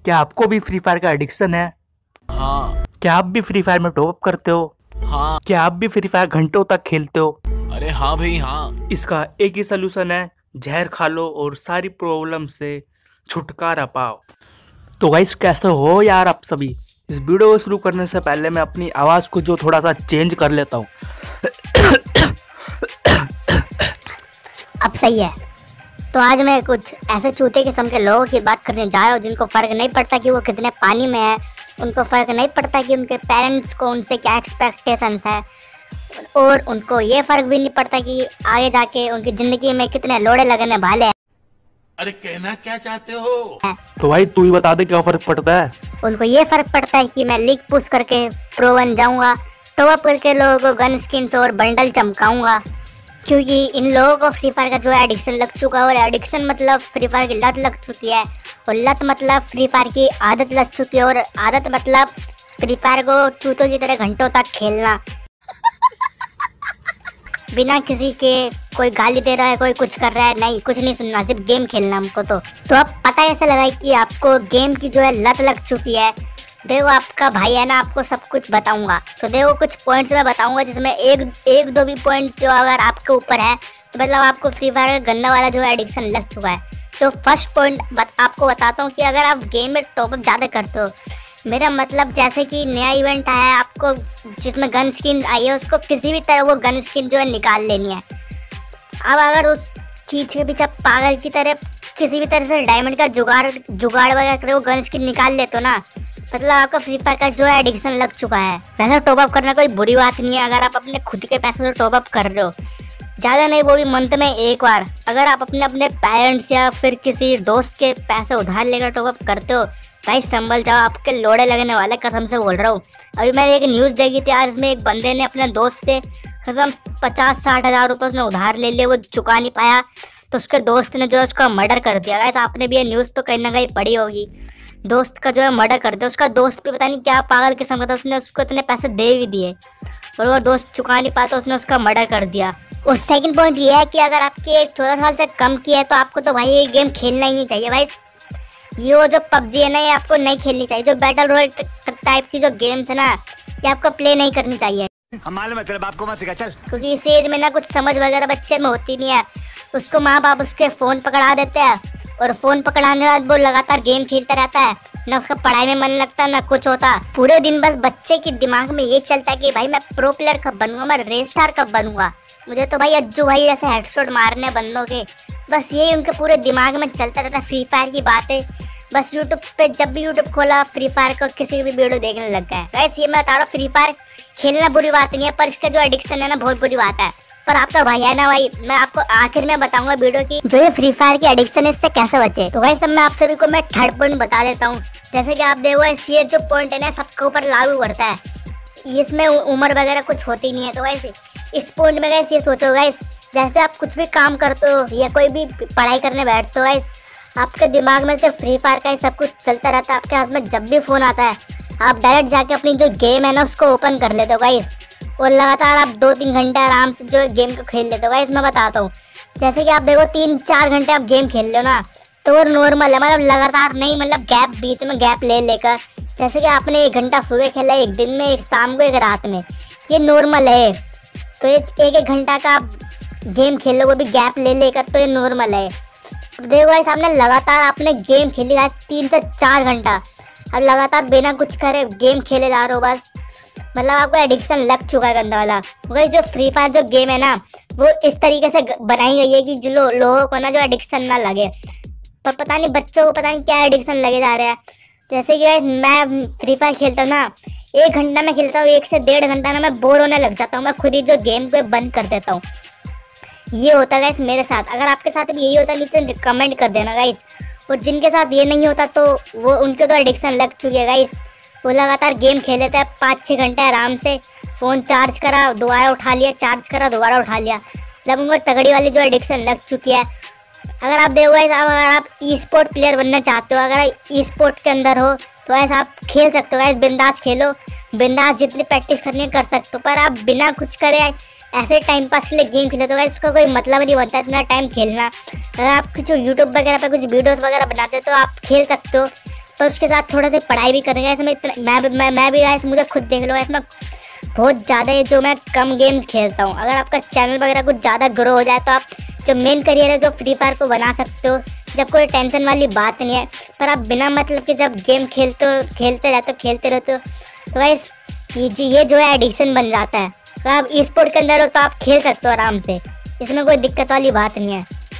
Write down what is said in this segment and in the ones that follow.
क्या आपको भी फ्री फायर का एडिक्शन है? हाँ। क्या आप भी फ्री फायर में टॉप अप करते हो? हाँ। क्या आप भी फ्री फायर घंटों तक खेलते हो? अरे हाँ भाई हाँ। इसका एक ही सोल्यूशन है, जहर खा लो और सारी प्रॉब्लम से छुटकारा पाओ। तो गाइस कैसे हो यार आप सभी? इस वीडियो को शुरू करने से पहले मैं अपनी आवाज़ को जो थोड़ा सा चेंज कर लेता हूँ। अब सही है। तो आज मैं कुछ ऐसे चूते किस्म के लोगों की बात करने जा रहा हूँ जिनको फ़र्क नहीं पड़ता कि वो कितने पानी में है, उनको फ़र्क नहीं पड़ता कि उनके पेरेंट्स को उनसे क्या एक्सपेक्टेशंस है, और उनको ये फ़र्क भी नहीं पड़ता कि आगे जाके उनकी ज़िंदगी में कितने लोड़े लगने वाले हैं। अरे कहना क्या चाहते हो? तो भाई तू ही बता दे क्या फर्क पड़ता है। उनको ये फ़र्क पड़ता है कि मैं लीग पुश करके प्रो बन जाऊँगा, टॉप अप करके लोगों को गन स्किन्स और बंडल चमकाऊँगा, क्योंकि इन लोगों को फ्री फायर का जो है एडिक्शन लग चुका है। और एडिक्शन मतलब फ्री फायर की लत लग चुकी है, और लत मतलब फ्री फायर की आदत लग चुकी है, और आदत मतलब फ्री फायर को चूतों की तरह घंटों तक खेलना बिना किसी के, कोई गाली दे रहा है, कोई कुछ कर रहा है, नहीं कुछ नहीं सुनना, सिर्फ गेम खेलना हमको। तो अब पता ऐसा लगा कि आपको गेम की जो है लत लग चुकी है। देखो आपका भाई है ना, आपको सब कुछ बताऊंगा। तो देखो कुछ पॉइंट्स मैं बताऊंगा जिसमें एक दो भी पॉइंट जो अगर आपके ऊपर है तो मतलब आपको फ्री फायर का गंदा वाला जो है एडिक्शन लग चुका है। तो फर्स्ट पॉइंट आपको बताता हूँ कि अगर आप गेम में टॉपअप ज़्यादा करते हो, मेरा मतलब जैसे कि नया इवेंट आया है आपको जिसमें गन स्किन आई है, उसको किसी भी तरह वो गन स्किन जो है निकाल लेनी है। अब अगर उस चीज़ के पीछे पागल की तरह किसी भी तरह से डायमंड का जुगाड़ वगैरह करे वो गन स्किन निकाल ले तो ना, मतलब आपका फ्री फायर का जो है एडिक्शन लग चुका है। वैसे टॉप अप करना कोई बुरी बात नहीं है अगर आप अपने खुद के पैसों से टॉप अप कर रहे हो, ज़्यादा नहीं, वो भी मंथ में एक बार। अगर आप अपने पेरेंट्स या फिर किसी दोस्त के पैसे उधार लेकर टॉप अप करते हो, भाई संभल जाओ, आपके लोड़े लगने वाले, कसम से बोल रहा हूँ। अभी मैंने एक न्यूज़ देखी थी यार, इसमें एक बंदे ने अपने दोस्त से कसम 50-60 हज़ार रुपये उसने उधार ले लिए, वो चुका नहीं पाया, तो उसके दोस्त ने जो है उसका मर्डर कर दिया। वैसे आपने भी ये न्यूज़ तो कहीं ना कहीं पढ़ी होगी, दोस्त का जो है मर्डर कर दिया। उसका दोस्त भी पता नहीं क्या पागल किस्म का था, उसने उसको इतने पैसे दे भी दिए और वो दोस्त चुका नहीं पाया तो उसने उसका मर्डर कर दिया। और सेकंड पॉइंट ये है कि अगर आपके 14 साल से कम की है तो आपको तो भाई ये गेम खेलना ही नहीं चाहिए भाई। ये जो पबजी है ना, ये आपको नहीं खेलनी चाहिए। जो बैटल रॉयल टाइप की जो गेम्स है ना, ये आपको प्ले नहीं करनी चाहिए। मालूम है तेरे बाप को मत सिखा चल। क्योंकि इस एज में ना कुछ समझ वगैरह बच्चे में होती नहीं है, उसको माँ बाप उसके फ़ोन पकड़ा देते हैं, और फ़ोन पकड़ाने के बाद वो लगातार गेम खेलता रहता है, ना उसका पढ़ाई में मन लगता ना कुछ होता। पूरे दिन बस बच्चे के दिमाग में ये चलता है कि भाई मैं प्रो प्लेयर कब बनूंगा, मैं रेस स्टार कब बनूंगा, मुझे तो भाई अज्जू भाई जैसे हेडशॉट मारने बंदों के, बस यही उनके पूरे दिमाग में चलता रहता है। फ्री फायर की बातें बस यूट्यूब पे, जब भी यूट्यूब खोला फ्री फायर का किसी भी वीडियो देखने लग गए। वैसे ये मैं बता रहा हूँ, फ्री फायर खेलना बुरी बात नहीं है, पर इसका जो एडिक्शन है ना बहुत बुरी बात है। पर आपका भाई है ना भाई, मैं आपको आखिर में बताऊंगा वीडियो की जो ये फ्री फायर की एडिक्शन है इससे कैसे बचे। तो भाई सब मैं आप सभी को मैं थर्ड पॉइंट बता देता हूँ। जैसे कि आप देखो ये जो पॉइंट है ना सबके ऊपर लागू करता है, इसमें उम्र वगैरह कुछ होती नहीं है। तो वैसे इस पॉइंट में गाइस ये सोचो गाइस, जैसे आप कुछ भी काम करते हो या कोई भी पढ़ाई करने बैठते हो गाइस, आपके दिमाग में सिर्फ फ्री फायर का ही सब कुछ चलता रहता है। आपके हाथ में जब भी फ़ोन आता है आप डायरेक्ट जाके अपनी जो गेम है ना उसको ओपन कर लेते हो गाइस, और लगातार आप 2-3 घंटे आराम से जो गेम को खेल लेते हो गाइस। मैं बताता हूँ, जैसे कि आप देखो 3-4 घंटे आप गेम खेल लो ना, तो वो नॉर्मल है, मतलब लगातार नहीं, मतलब गैप, बीच में गैप ले लेकर। जैसे कि आपने 1 घंटा सुबह खेला, एक दिन में, एक शाम को, एक रात में, ये नॉर्मल है। तो एक घंटा का आप गेम खेल लो वो भी गैप ले लेकर, तो ये नॉर्मल है। देखो भाई सामने लगातार आपने गेम खेली आज 3 से 4 घंटा, अब लगातार बिना कुछ करे गेम खेले जा रहे हो, बस मतलब आपको एडिक्शन लग चुका है गंदा वाला। वही जो फ्री फायर जो गेम है ना वो इस तरीके से बनाई गई है कि जो लोगों को ना जो एडिक्शन ना लगे, पर पता नहीं बच्चों को पता नहीं क्या एडिक्शन लगे जा रहा है। जैसे कि मैं फ्री फायर खेलता हूँ ना, 1 घंटा में खेलता हूँ, 1 से 1.5 घंटा ना मैं बोर होने लग जाता हूँ, मैं खुद ही जो गेम को बंद कर देता हूँ। ये होता है गाइस मेरे साथ। अगर आपके साथ भी यही होता है नीचे कमेंट कर देना गाइस। और जिनके साथ ये नहीं होता तो वो उनके तो एडिक्शन लग चुकी है गाइस, वो लगातार गेम खेल लेते हैं 5-6 घंटे आराम से, फ़ोन चार्ज करा दोबारा उठा लिया, चार्ज करा दोबारा उठा लिया, जब उनको तगड़ी वाली जो एडिक्शन लग चुकी है। अगर आप देखो गाइस, अगर आप ई स्पोर्ट प्लेयर बनना चाहते हो, अगर ई स्पोर्ट के अंदर हो तो गाइस आप खेल सकते हो गाइस, बिंदास खेलो, बिंदास जितनी प्रैक्टिस करनी है कर सकते हो, पर आप बिना कुछ करे ऐसे टाइम पास के लिए गेम खेले तो इसका कोई मतलब नहीं बनता इतना टाइम खेलना। अगर आप कुछ यूट्यूब वगैरह पे कुछ वीडियोस वगैरह बनाते हो तो आप खेल सकते हो, पर उसके साथ थोड़ा सा पढ़ाई भी करेंगे। इसमें मैं भी गाइस मुझे खुद देख लो गाइस, मैं बहुत ज़्यादा है जो मैं कम गेम्स खेलता हूँ। अगर आपका चैनल वगैरह कुछ ज़्यादा ग्रो हो जाए तो आप जो मेन करियर है जो फ्री फायर को बना सकते हो, जब कोई टेंशन वाली बात नहीं है। पर आप बिना मतलब के जब गेम खेलते रहते हो तो गाइस ये जो है एडिक्शन बन जाता है। तो आप ई स्पोर्ट के अंदर हो तो आप खेल सकते हो आराम से, इसमें कोई दिक्कत वाली बात नहीं है।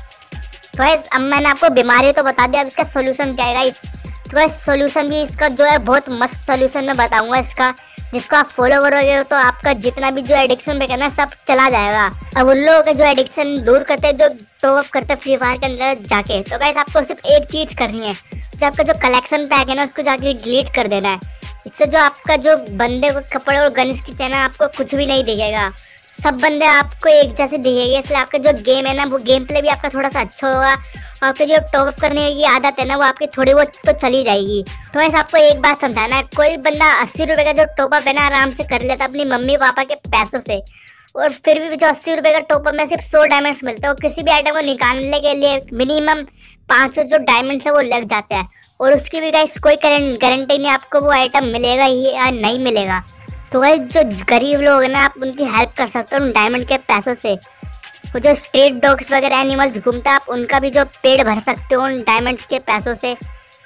तो गाइस अब मैंने आपको बीमारी तो बता दिया, अब इसका सोल्यूशन क्या है गाइस। तो गाइस सोल्यूशन भी इसका जो है बहुत मस्त सोल्यूशन मैं बताऊंगा इसका, जिसको आप फॉलो करोगे तो आपका जितना भी जो एडिक्शन पे करना है सब चला जाएगा। अब उन लोगों का जो एडिक्शन दूर करते हैं, जो टॉप अप करते हैं फ्री फायर के अंदर जाके, तो गाइस आपको सिर्फ एक चीज़ करनी है, जो आपका जो कलेक्शन पैक है ना उसको जाके डिलीट कर देना है। इससे जो आपका जो बंदे को कपड़े और गन्स की चैनल आपको कुछ भी नहीं दिखेगा, सब बंदे आपको एक जैसे दिखेंगे। इसलिए आपका जो गेम है ना वो गेम प्ले भी आपका थोड़ा सा अच्छा होगा, और आपकी जो टॉप अप करने की आदत है ना वो आपकी थोड़ी बहुत तो चली जाएगी। तो ऐसा आपको एक बात समझाना है, कोई बंदा 80 रुपये का जो टॉप अप है ना आराम से कर लेता अपनी मम्मी पापा के पैसों से, और फिर भी जो 80 रुपये का टॉप अप में सिर्फ 100 डायमंड्स मिलते हैं, और किसी भी आइटम को निकालने के लिए मिनिमम 500 जो डायमंड्स है वो लग जाते हैं, और उसकी भी गाइस कोई गारंटी नहीं आपको वो आइटम मिलेगा ही या नहीं मिलेगा। तो गाइस जो गरीब लोग हैं ना आप उनकी हेल्प कर सकते हो उन डायमंड के पैसों से। वो जो स्ट्रीट डॉग्स वगैरह एनिमल्स घूमते हैं आप उनका भी जो पेट भर सकते हो उन डायमंड्स के पैसों से।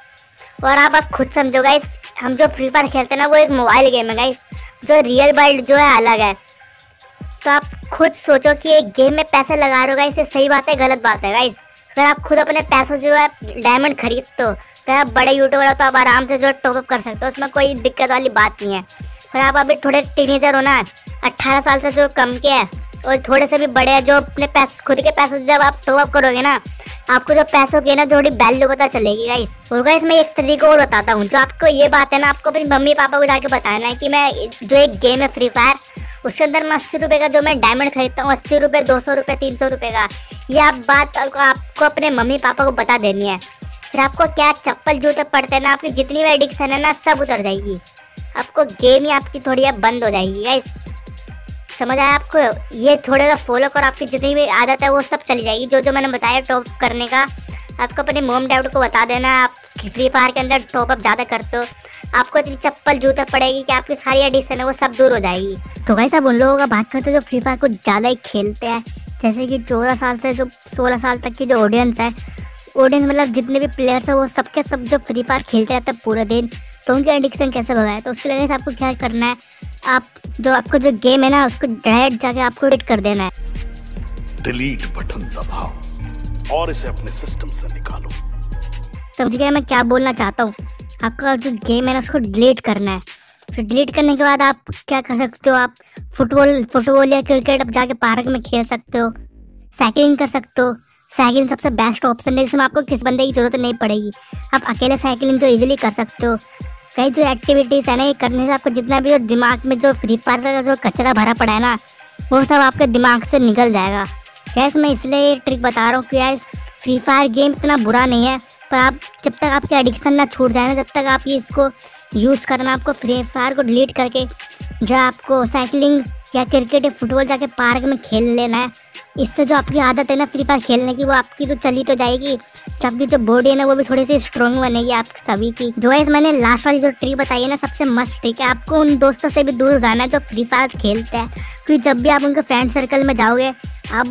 और आप खुद समझो गाइस, हम जो फ्री फायर खेलते हैं ना वो एक मोबाइल गेम है गाइस, जो रियल वर्ल्ड जो है अलग है। तो आप खुद सोचो कि एक गेम में पैसे लगा रहे हो गाइस, ये सही बात है गलत बात है गाइस। अगर आप खुद अपने पैसों जो है डायमंड खरीदते हो तो आप बड़े यूट्यूबर हो तो आप आराम से जो टॉप अप कर सकते हो, उसमें कोई दिक्कत वाली बात नहीं है। पर आप अभी थोड़े टीनेजर हो ना, 18 साल से जो कम के है और थोड़े से भी बड़े हैं, जो अपने पैसे खुद के पैसों से जब आप टॉप अप करोगे ना आपको जो पैसों की ना थोड़ी वैल्यू पता चलेगी गाइस। और गाइस मैं एक तरीका और बताता हूँ, जो आपको ये बात है ना आपको अपनी मम्मी पापा को जाके बताना है कि मैं जो एक गेम है फ्री फायर उसके अंदर मैं 80 रुपये का जो मैं डायमंड खरीदता हूँ, 80 रुपये 200 रुपये 300 रुपये का, ये आप बात आपको अपने मम्मी पापा को बता देनी है। फिर आपको क्या चप्पल जूते पड़ते हैं ना, आपकी जितनी भी एडिक्शन है ना सब उतर जाएगी, आपको गेम ही आपकी थोड़ी अब बंद हो जाएगी गाइस। समझ आया आपको? ये थोड़ा सा फॉलो करो, आपकी जितनी भी आदत है वो सब चली जाएगी। जो मैंने बताया टॉप करने का, आपको अपने मॉम डैड को बता देना आप फ्री फायर के अंदर टॉप अप ज़्यादा करते हो, आपको इतनी चप्पल जूते पड़ेगी कि आपकी सारी एडिक्शन है वो सब दूर हो जाएगी। तो गाइस अब उन लोगों का बात करते हैं जो फ्री फायर को ज़्यादा ही खेलते हैं, जैसे कि 14 साल से जो 16 साल तक की जो ऑडियंस है, ऑडियंस मतलब जितने भी प्लेयर्स हैं वो सबके सब जो फ्री फायर खेलते रहते हैं पूरे दिन, तो उनकी एडिक्शन कैसे भगाए। तो उसके लिए आपको क्या करना है, आप जो आपको जो गेम है ना उसको डायरेक्ट जाके आपको डिलीट कर देना है। डिलीट बटन दबाओ और इसे अपने सिस्टम से निकालो। समझ गए मैं क्या बोलना चाहता हूँ? आपका जो गेम है ना उसको डिलीट करना है। फिर डिलीट करने के बाद आप क्या कर सकते हो, आप फुटबॉल या क्रिकेट अब जाके पार्क में खेल सकते हो, साइकिलिंग कर सकते हो। साइकिलिंग सबसे बेस्ट ऑप्शन है, जिसमें आपको किस बंदे की जरूरत नहीं पड़ेगी, आप अकेले साइकिलिंग जो इजीली कर सकते हो। कई जो एक्टिविटीज़ है ना ये करने से आपको जितना भी जो दिमाग में जो फ्री फायर का जो कचरा भरा पड़ा है ना वो सब आपके दिमाग से निकल जाएगा। गैस मैं इसलिए ये ट्रिक बता रहा हूँ कि गैस फ्री फायर गेम इतना बुरा नहीं है, पर आप जब तक आपके एडिक्शन ना छूट जाए ना तब तक आप ये इसको यूज़ करना। आपको फ्री फायर को डिलीट करके जो आपको साइकिलिंग या क्रिकेट या फुटबॉल जाके पार्क में खेल लेना है। इससे जो आपकी आदत है ना फ्री फायर खेलने की वो आपकी तो चली तो जाएगी, आपकी जो बॉडी है ना वो भी थोड़ी सी स्ट्रॉन्ग बनेगी आप सभी की। जो है मैंने लास्ट वाली जो ट्रिक बताई है ना सबसे मस्त ट्रिक है, आपको उन दोस्तों से भी दूर जाना है जो फ्री फायर खेलते हैं, क्योंकि जब भी आप उनके फ्रेंड सर्कल में जाओगे आप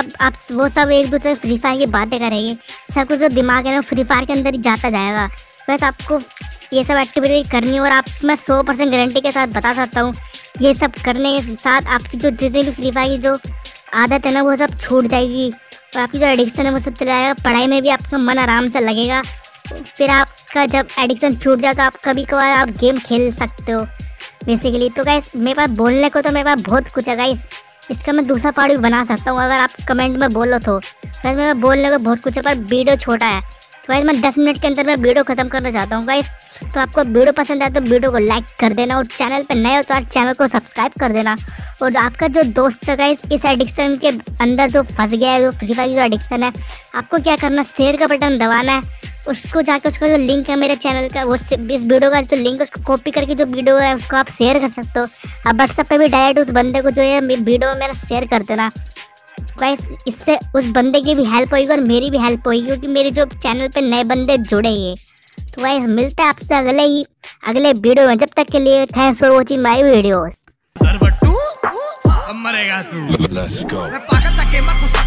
वो सब एक दूसरे फ्री फायर की बातें करेंगे, सब कुछ जो दिमाग है ना फ्री फायर के अंदर ही जाता जाएगा। बस आपको ये सब एक्टिविटी करनी है, और आप मैं 100% गारंटी के साथ बता सकता हूँ ये सब करने के साथ आपकी जो जितनी भी फ्री फायर की जो आदत है ना वो सब छूट जाएगी, और आपकी जो एडिक्शन है वो सब चला जाएगा। पढ़ाई में भी आपका मन आराम से लगेगा। फिर आपका जब एडिक्शन छूट जाए तो आप कभी कभार आप गेम खेल सकते हो बेसिकली। तो गाइस मेरे पास बोलने को तो मेरे पास बहुत कुछ है गाइस, इसका मैं दूसरा पार्ट भी बना सकता हूँ अगर आप कमेंट में बोलो तो। गाइस मेरे बोलने को बहुत कुछ है पर वीडियो छोटा है, तो गाइस मैं 10 मिनट के अंदर मैं वीडियो खत्म करना चाहता हूँ गाइस। तो आपको वीडियो पसंद आए तो वीडियो को लाइक कर देना, और चैनल पे नए हो तो आप चैनल को सब्सक्राइब कर देना। और आपका जो दोस्त है गाइस इस एडिक्शन के अंदर जो फंस गया है, जो फ्री फायर की जो एडिक्शन है, आपको क्या करना, शेयर का बटन दबाना है, उसको जाकर उसका जो लिंक है मेरे चैनल का वो इस वीडियो का जो लिंक उसको कॉपी करके जो वीडियो है उसको आप शेयर कर सकते हो। आप व्हाट्सएप पे भी डायरेक्ट उस बंदे को जो है वीडियो मेरा शेयर कर देना गाइस। इससे उस बंदे की भी हेल्प होगी और मेरी भी हेल्प होगी, क्योंकि मेरे जो चैनल पे नए बंदे जुड़ेंगे। तो गाइस मिलते हैं आपसे अगले वीडियो में। जब तक के लिए thanks for watching my videos. मरेगा तू। Let's go. मैं पागल सा गेमर